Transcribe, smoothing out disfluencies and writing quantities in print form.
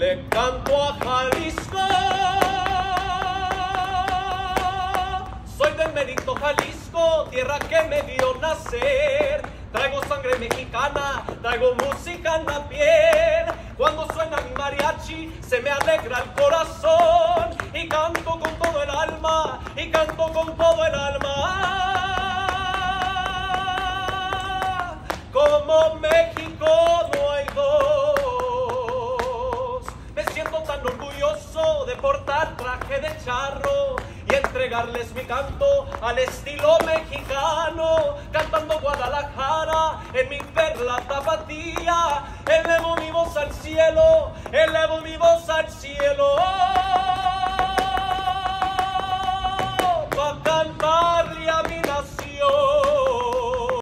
le canto a Jalisco. Soy del Mérito, Jalisco, tierra que me vio nacer. Traigo sangre mexicana, traigo música en la piel. Cuando suena mi mariachi, se me alegra el corazón. Y canto con todo el alma, y canto con todo el alma. Como México no hay dos. Me siento tan orgulloso de portar traje de charro y entregarles mi canto al estilo mexicano, cantando Guadalajara en mi perla tapatía. Elevo mi voz al cielo, elevo mi voz al cielo.